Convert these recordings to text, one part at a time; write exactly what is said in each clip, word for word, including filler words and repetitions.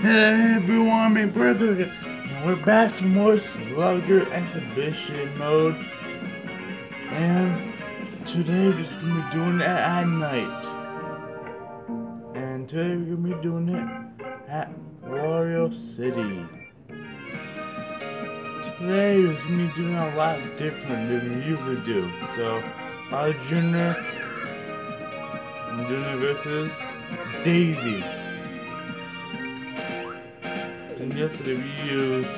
Hey everyone, my brother, and we're back for more Slugger exhibition mode. And today we're just gonna be doing it at night. And today we're gonna be doing it at Wario City. Today we're gonna be doing a lot different than we usually do. So, our Junior, I'm doing it versus Daisy. And yesterday we used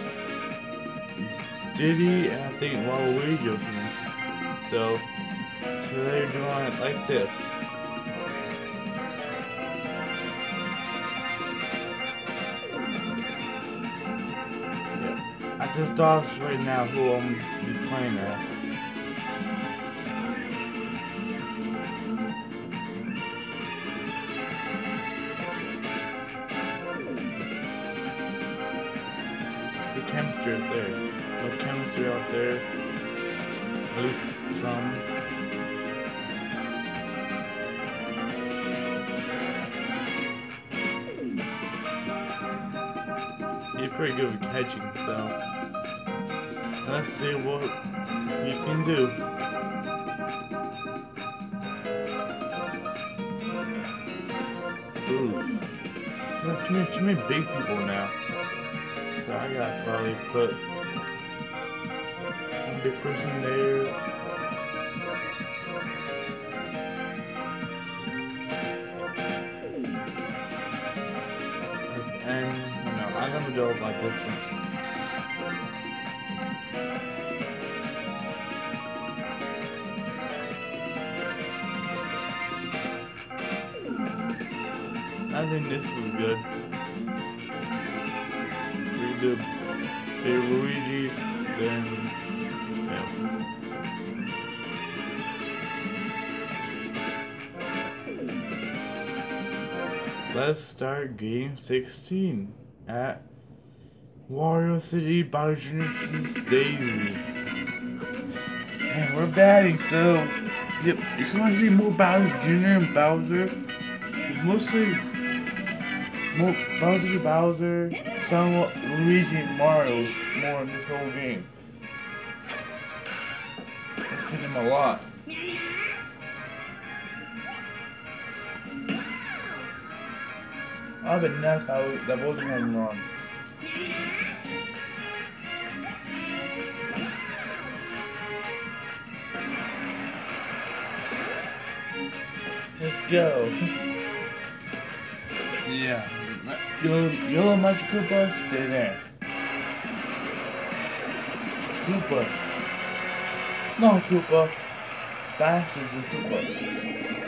Diddy and I think Wario. So today we're doing it like this. Yeah. I just thought right now who I'm gonna be playing as. Chemistry out there. No chemistry out there. At least some. He's pretty good at catching, so let's see what he can do. Ooh. There's too many, too many big people now. So I gotta probably put a big person there. And, you know, I'm gonna go like this one. I think this is good. The Luigi, then yeah. Let's start game sixteen at Wario City Bowser's Daisy. And we're batting, so yep, if you want to see more Bowser Junior and Bowser, mostly more Bowser Bowser. Somewhat Luigi and Mario more in this whole game. I've seen him a lot. I have a nuts that, that wasn't home run. Let's go. Yeah. Yellow, yellow Magic Koopa, stay there. Koopa. No, Koopa. Bastards of Koopa.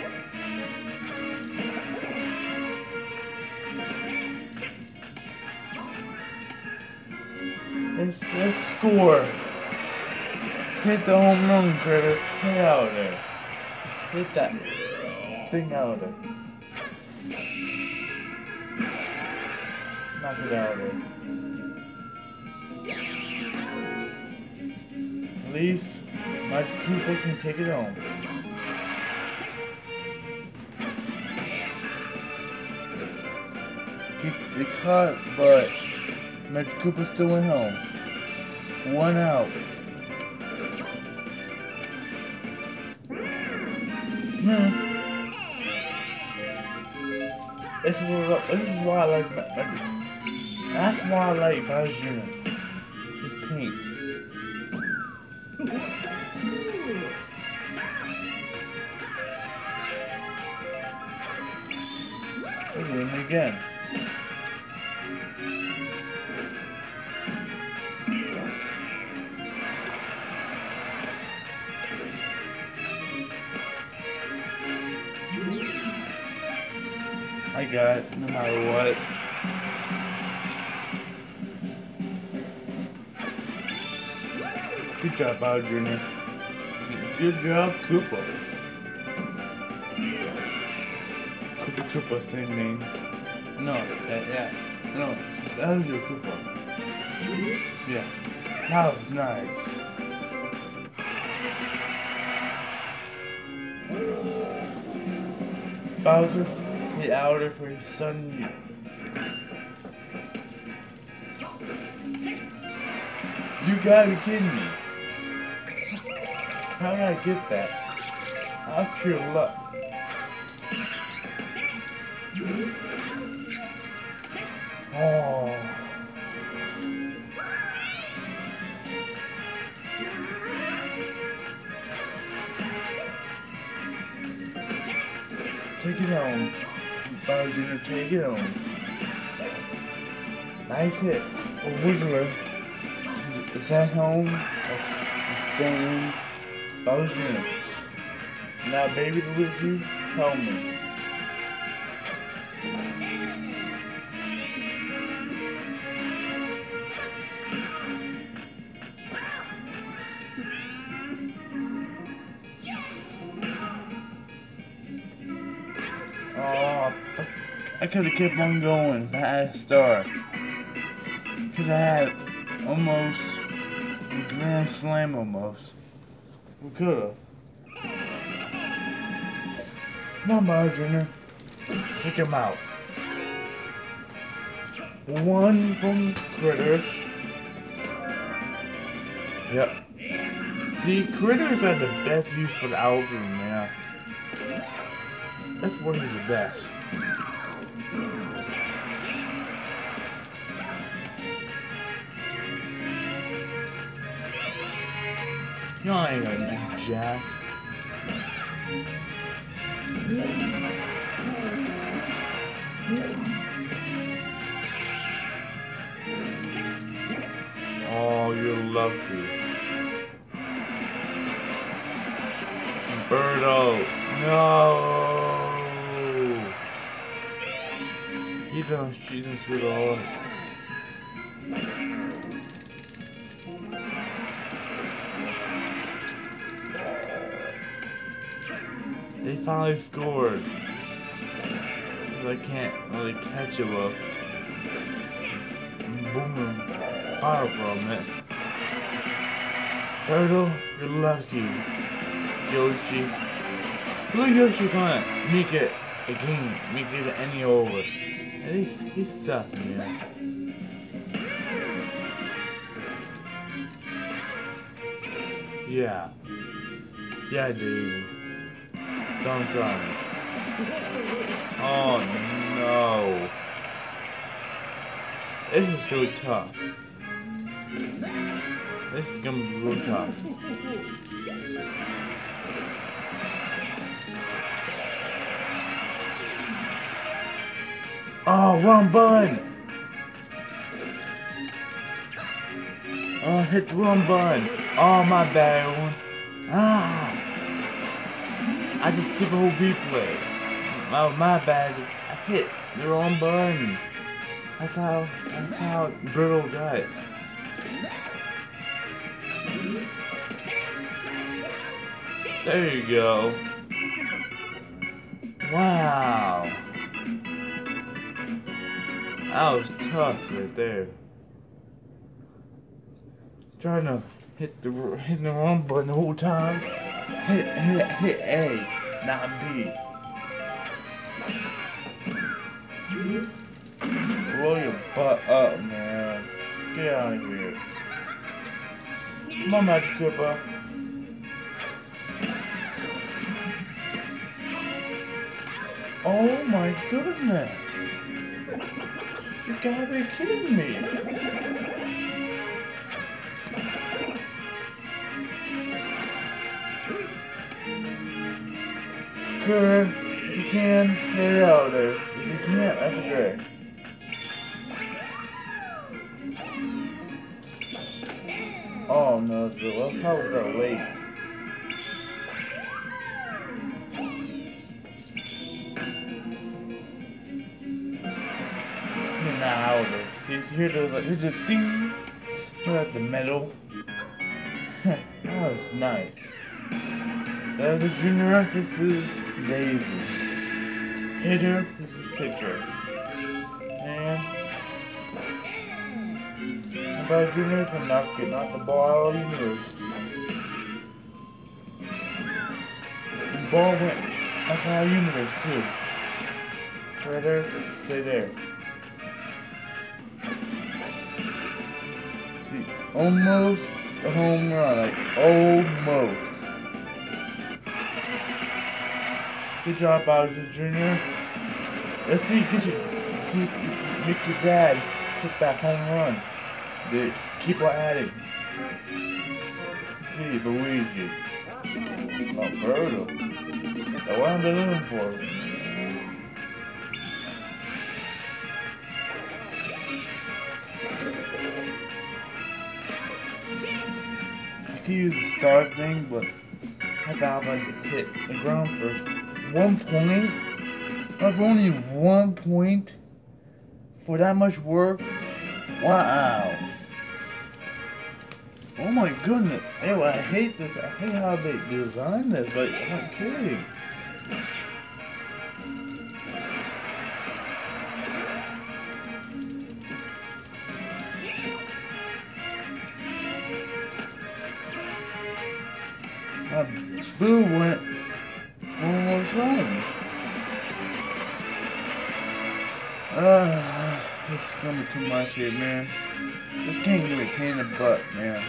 Let's, let's score. Hit the home run, critter. Hit out of there. Hit that thing out of there. Knock it out of there. At least Magic Koopa can take it home. He, he caught, but Magic Koopa still went home. One out. Hmm. This is what, this is why I like Magic. That's why I like Bowser Junior His paint. We're doing it again. I got it, no matter what. Good job, Bowser Junior Good job, Koopa. Koopa Troopa, same name. No, that, yeah. No, that was your Koopa. Yeah, that was nice. Bowser, get out of there for your son. gotta be kidding me. How did I get that? How pure luck. Oh. Take it home. Bowser Junior, take it home. Nice hit. For Wiggler. Is that home? Or staying? Bowser Junior. Now, baby Luigi, help me. Oh, I could have kept on going if I had a star. Could have had almost a grand slam almost. We could have. Come on, Bowser Junior Take him out. One from Critter. Yep. See, Critters are the best use for the algorithm, man. That's where he's the best. Y'all ain't gonna do jack. Oh, you're lucky. Birdo, no! He's gonna shoot him through the hole. They finally scored. I can't really catch it with boom power from it. Turtle, you're lucky. Yoshi. Look at Yoshi gonna make it a game, make it any over. At least he sucks, man. Yeah. Yeah, dude. Don't try me. Oh no. This is so tough. This is gonna be real tough. Oh, wrong button! Oh, hit the wrong button. Oh, my bad one. Ah! I just skipped a whole replay. Oh, my bad. I hit the wrong button. That's how, that's how Brittle got it. There you go. Wow. That was tough right there. Trying to hit the hit the wrong button the whole time. Hit hit hit A, not B. Roll your butt up, man. Get out of here. Come on, Magic Koopa. Oh my goodness. You gotta be kidding me. Critter, if you can, get it out of there. If you can't, that's great. Oh no, what how was that late? Now, see, here's the, here's the ding. Look at the metal. That was nice. There's the junior actresses, Daisy. Hitter, this is picture. And about junior can knock it, knock the ball out of the universe. The ball went knock out of the universe too. Right there, stay there. See. Almost a home run, like almost. Good job, Bowser Junior Let's see, get you, see, make your dad hit that home run. They keep on adding. Let's see, Luigi. Oh, Birdo. That's what I've been looking for. I could use the star thing, but I thought I'd hit the ground first. One point? Like only one point? For that much work? Wow. Oh my goodness. Ew, I hate this. I hate how they designed this. Like, I'm not kidding. My boo went almost home. Uh, it's gonna be too much here, man. This game's gonna be a pain in the butt, man.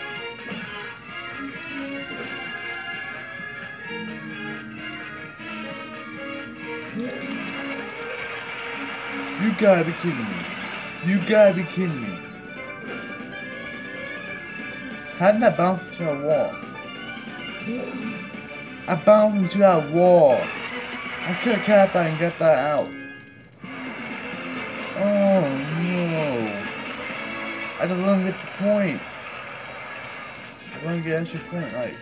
You gotta be kidding me. You gotta be kidding me. How did I bounce into a wall? I bounced into that wall. I could have cut that and get that out. Oh no. I just let him get the point. I let him get extra point, like.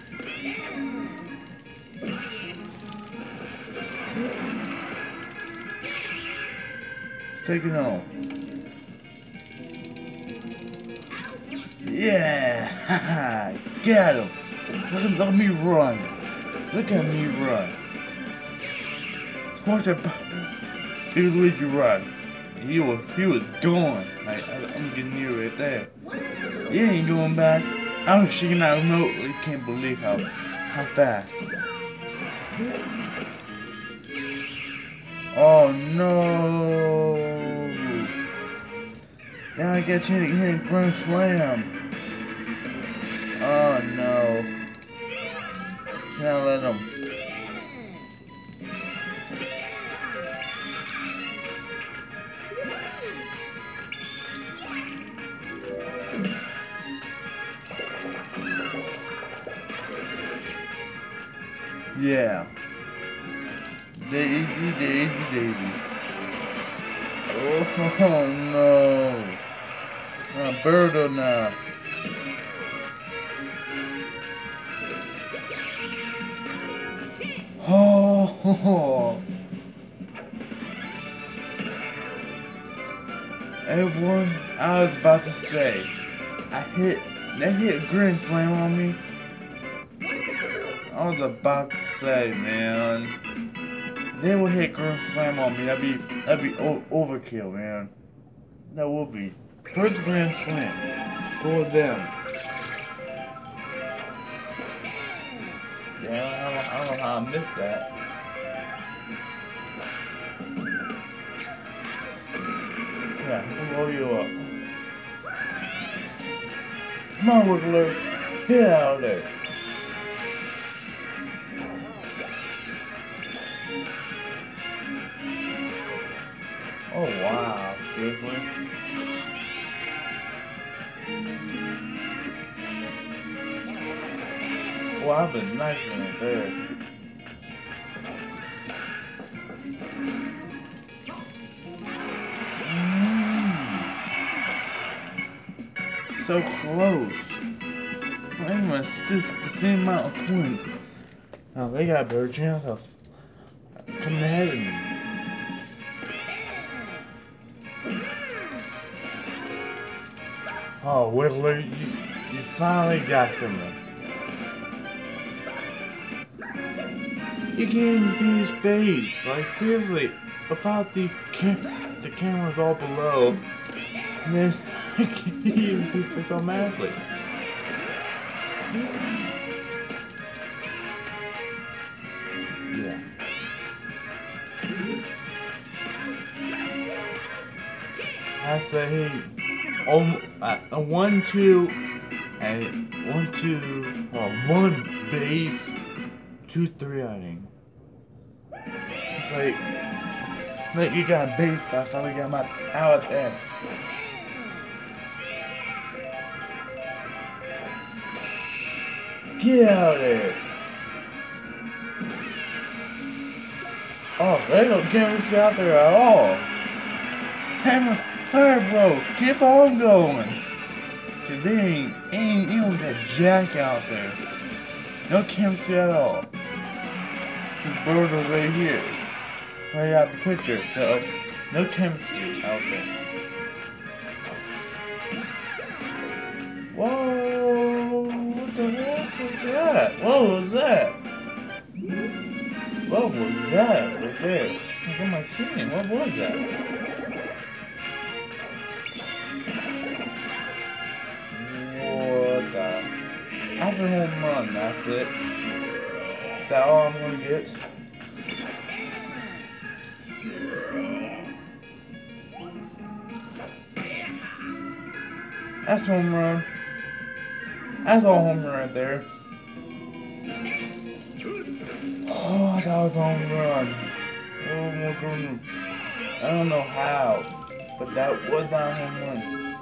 Let's take it on. Yeah! Haha! Get him! Look at, look at me run. Look at me run. Watch that big Luigi run. He was he was gone. Like I, I'm getting near right there. He ain't going back. I was shaking out remote. You can't believe how how fast. Oh no! Now I get a chance to hit a grand slam. Oh no. Can I let him? Yeah. Daisy, Daisy, Daisy. Oh no. I'm Birdo now. Oh, ho, ho. Everyone, I was about to say, I hit, they hit a grand slam on me. I was about to say, man, they will hit grand slam on me. That'd be, that'd be o overkill, man. That would be first grand slam for them. Yeah, I don't, I don't know how I missed that. Yeah, I'll blow you up. Come on, Wiggler. Get out of there. Oh, wow. Seriously? Well, I've been nice one up there. Mm. So close. Not even just the same amount of points. Now they got a better chance of coming ahead of me. Oh, Whittler, you, you finally got someone. You can't even see his face. Like, seriously, without the cam the camera's all below, and then I can't even see his face automatically. Yeah. I say, hey, um, a one, two. And one, two, well, one base, two, three inning. It's like, like you got a base, but I finally got my out at the end. Get out of there! Oh, they don't chemistry out there at all. Hammer, third, bro, keep on going. Cause they ain't, ain't, ain't with that jack out there. No chemistry at all. This bird was right here. Right out the picture, so no chemistry out there. Whoa, what the heck was that? What was that? What was that right there? Look at my kidding, what was that? What the? That's a home run, that's it. Is that all I'm gonna get? That's a home run. That's all home run right there. Oh, that was a home run. Oh my goodness. I don't know how, but that was not a home run.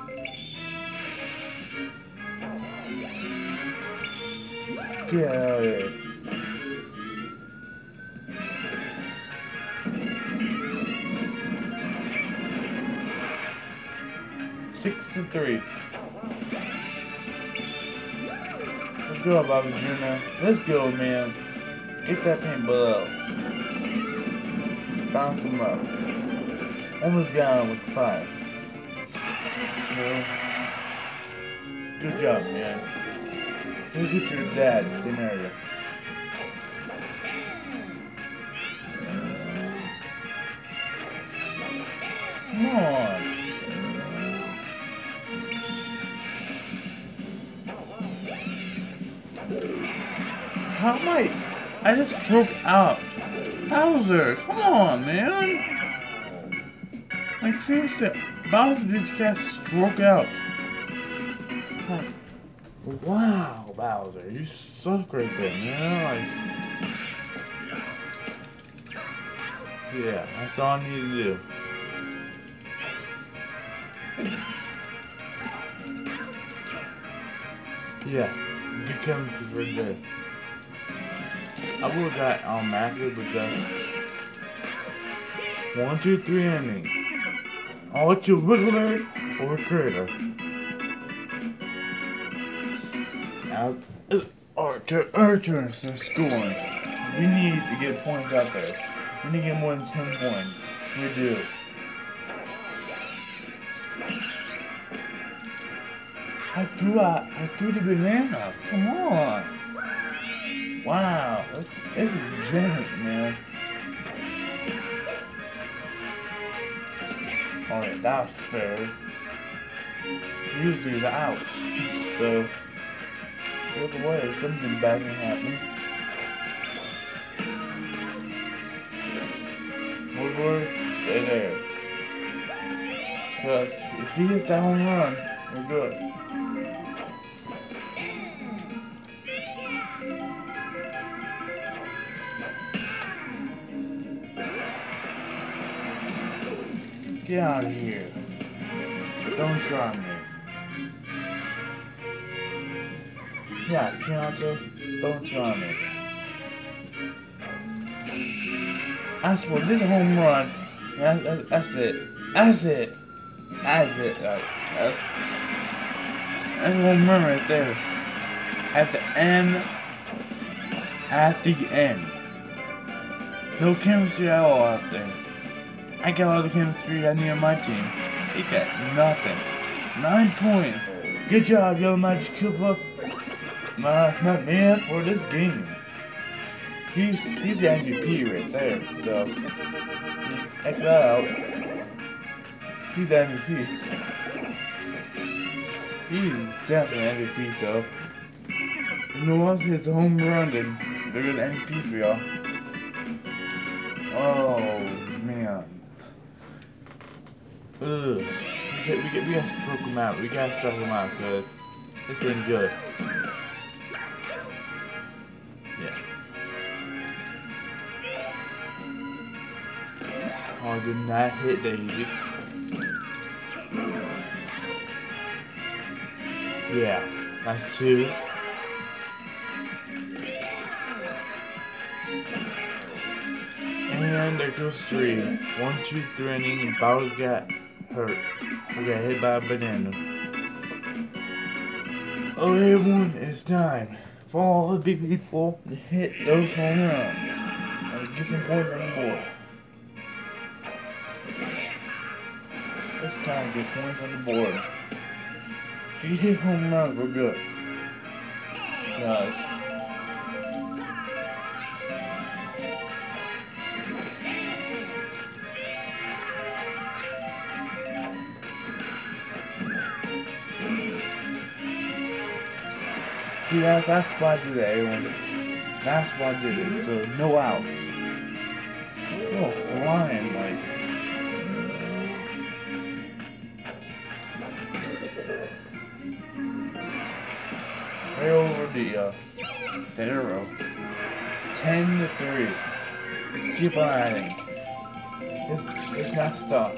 Get out of here. Six to three. Let's go, Bobby Junior Let's go, man. Get that paint below. Bounce him up. Almost got him with the five. So, good job, man. Look at your dad, same area. Come on. How am I? I just broke out. Bowser, come on, man. Like, seriously, Bowser just got stroke out. Wow, Bowser, you suck right there, man. Like, yeah, that's all I need to do. Yeah, good chemistry right there. I would have got um master because one, two, three ending. I'll let you wiggler or critter. Now it's our turn, our turn to start scoring. We need to get points out there. We need to get more than ten points. We do. I threw out, I threw the bananas. Come on. Wow, this, this is generous, man. Oh yeah, that was fair. Usually it's out. So, either way, something bad can happen. Woodward, stay there. Because if he hits that home run, we're good. Get out of here. Don't try me. Yeah, Keontae, don't try me. I swear, this is a home run. That's, that's, that's it. That's it. That's it. Like, that's, that's a home run right there. At the end. At the end. No chemistry at all out there. I got all the chemistry I need on my team. He got nothing. Nine points. Good job, Yellow Magic Koopa. My, my man for this game. He's he's the M V P right there. So check that out. He's the M V P. He's definitely M V P. So you know once his home run, then they're gonna M V P for y'all. Oh man. Ugh. We get, we get, we gotta stroke him out. We gotta stroke him out, cause This ain't good. Yeah. Oh, I did not hit Daisy. Yeah, that's two. And there goes three. One, two, three, and Bowser got hurt. We got hit by a banana. Oh, everyone, it's time for all the big people to hit those home runs. And get some points on the board. It's time to get points on the board. If you hit home runs, we're good. Just see, that, that's why I did it, everyone. That's why I did it. So, no outs. Oh, flying, like. Right over the, uh, the arrow. ten to three. Just keep on adding. Just, just not stop.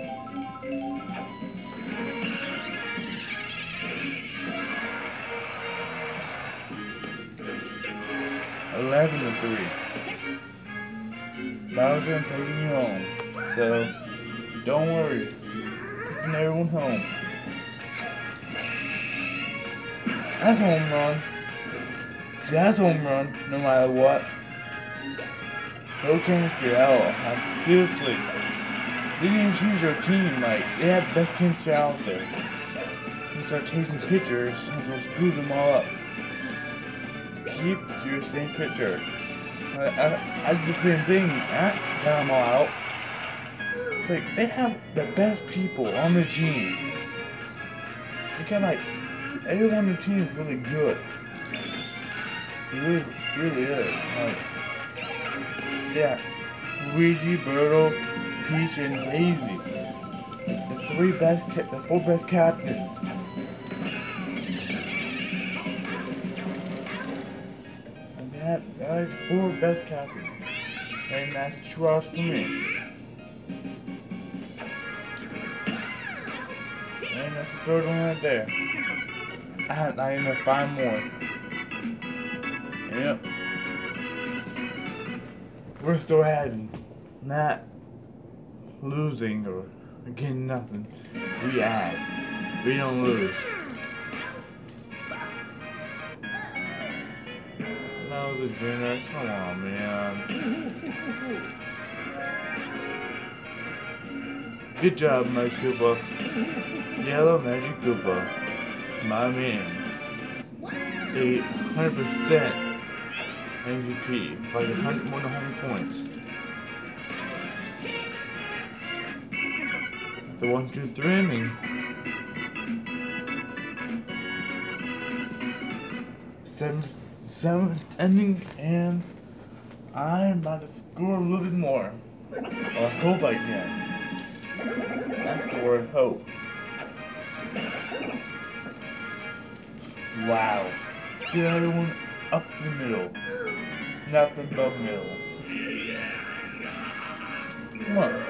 eleven to three. Bowser, I'm taking you home. So, don't worry. Taking everyone home. That's a home run. See, that's a home run, no matter what. No chemistry at all. Like, seriously. They didn't change their team. Like, they had the best chemistry out there. They start taking pictures, and so screw them all up. Keep your same picture. I, I, I did the same thing. I got them all out. It's like, they have the best people on the team. They got like, everyone on the team is really good. It really, really is. Like, yeah, Luigi, Birdo, Peach, and Daisy. The three best, the four best captains. And that, that is four best captains. And that's trust for me. And that's the third one right there. I had I even five more. Yep. We're still adding. Not losing or getting nothing. We add. We don't lose. That was a dinner. Come on, man. Good job, Magic Koopa. Yellow Magic Koopa. My man. A hundred percent M V P. Like a hundred more than one hundred points. The one, two, three inning. Seventh, seventh inning, and I'm about to score a little bit more. Or I hope I can. That's the word, hope. Wow. See everyone up the middle. Nothing but middle. Come on.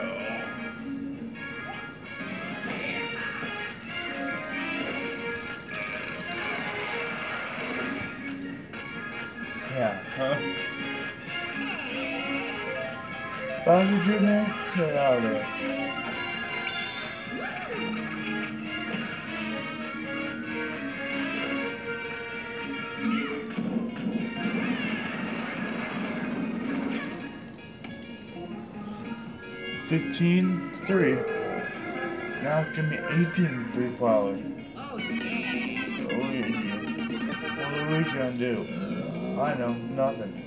Yeah, huh? Bowser Junior, get out of there. Fifteen three. Now it's gonna be eighteen three probably. Oh yeah. Oh yeah. What are we gonna do? I know, nothing.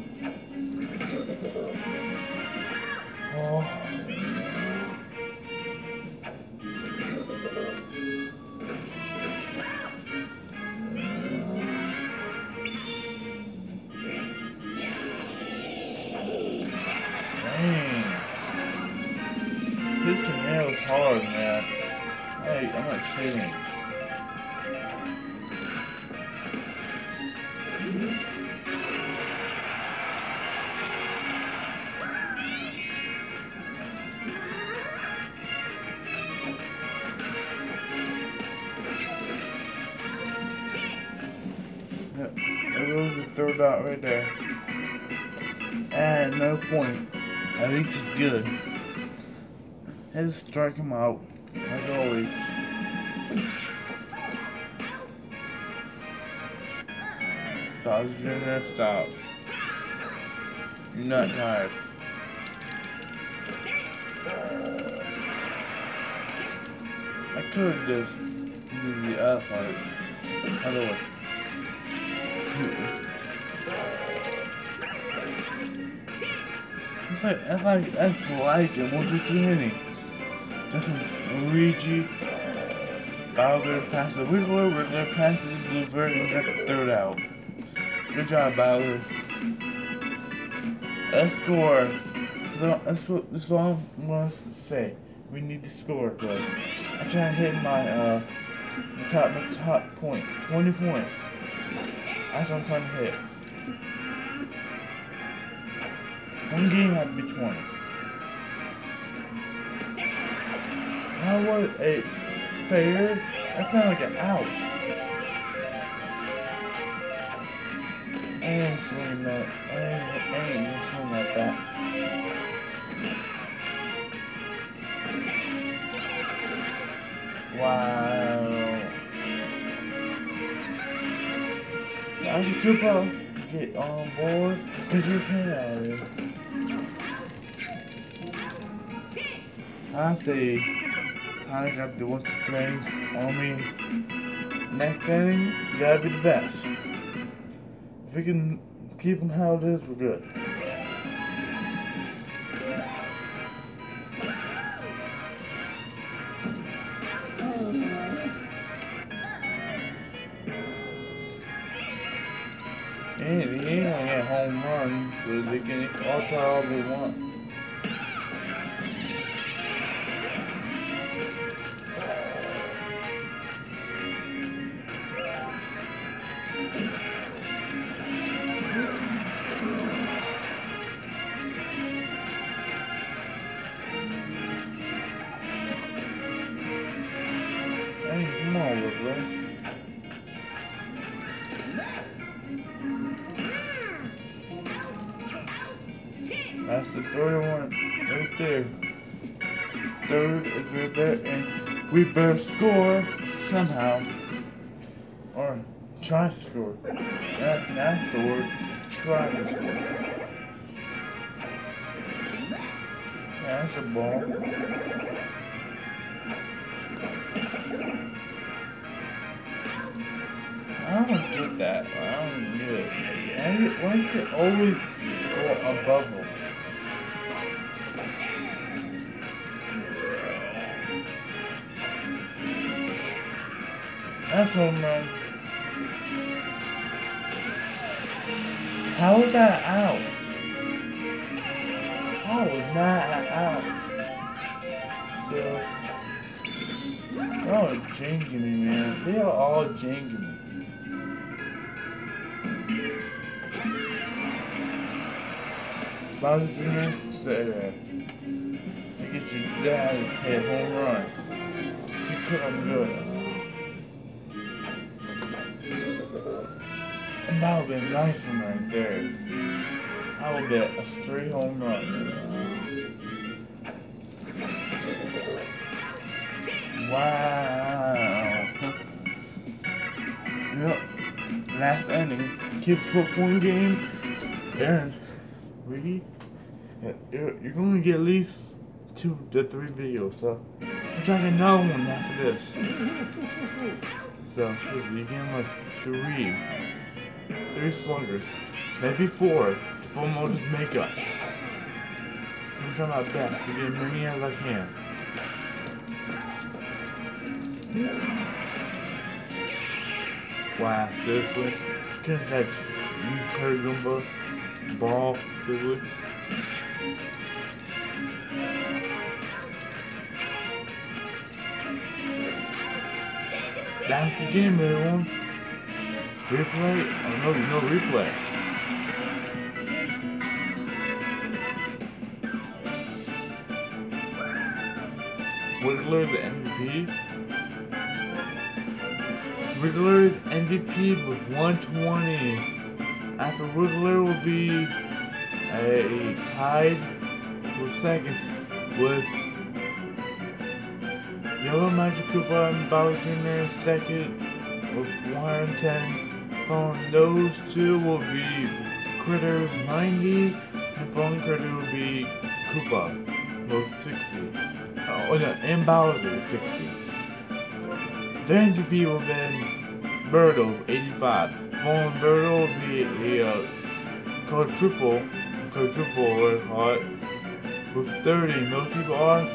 Oh. Dang. This tornado is hard, man. Hey, I'm not kidding. throw it out right there. And no point. At least it's good. Let's strike him out, like always. Bowser Junior, stop. You're not tired. I could have just did the other part. Other way. It's like, that's like, that's like it. One, two, three inning. That's when Luigi, Bowser passes the Wiggler, Wiggler passes the Blooper, and got the third out. Good job, Bowser. Let's score. So that's what, that's all I want to say. We need to score, but I'm trying to hit my uh top my top point, twenty point. That's what I'm trying to hit. One game had to be twenty. How was a fair? That sounded like an out. I ain't swinging that. I ain't, I ain't gonna swing like that. Wow. I should keep up, get on board, get your pen out of here. I see. I got the one string on me. Next inning, you gotta be the best. If we can keep them how it is, we're good. And he ain't gonna get home run, so they can all try all they want. Hey, come on, Wiggler. That's the third one right there. Third is right there, and we better score somehow. Or try to score. That, that's the word. Try to score. Yeah, that's a ball. I don't get that. I don't get it. Why, why does it always go above them? That's home run. How was that out? How was that out? So, they're all janging me, man. They are all janging me. Bowser Junior said, to get your dad to hit a home run. You said I'm good. And that would be a nice one right there. That would be a straight home run. Wow. Yep. Last inning. Keep put one game. Aaron. Really? You're, you're going to get at least two to three videos, so I'm trying to another one after this. So, you get like three. Three sluggers. Maybe four. The four more just make up. I'm trying my best to get as many as I can. Wow, seriously? Couldn't catch Pergumba ball, really? That's the game, everyone. Replay? Oh no, no replay. Wiggler the M V P. Wiggler M V P with one twenty. After Wiggler will be a tied with second with Yellow Magic Koopa and Bowser Junior second with one hundred ten. Following those two will be Critter ninety, and following Critter will be Koopa with sixty. Oh no, and Bowser sixty. Then M V P will be Birdo with eighty-five. Following Birdo will be a uh, quadruple, quadruple or hot with thirty. And those people are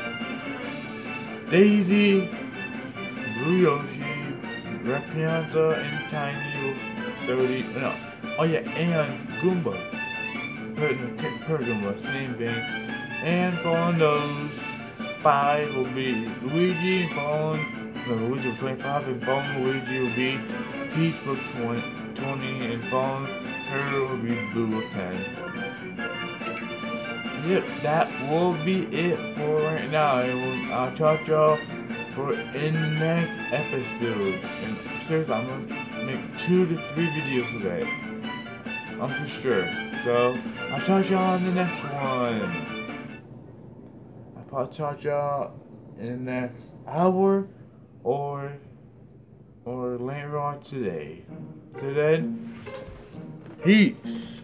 Daisy, Blue Yoshi, Red Pianta, and Tiny with thirty. No, oh yeah, and Goomba. Per, per Goomba, same thing. And following those five will be Luigi, and following no Luigi with twenty-five, and following Luigi will be Peach with twenty, twenty, and following her will be Blue with ten. Yep, that will be it for right now. And I'll talk to y'all for in the next episode. And seriously, I'm gonna make two to three videos today. I'm for sure. So I'll talk to y'all in the next one. I'll talk to y'all in the next hour or or later on today. Till then, peace.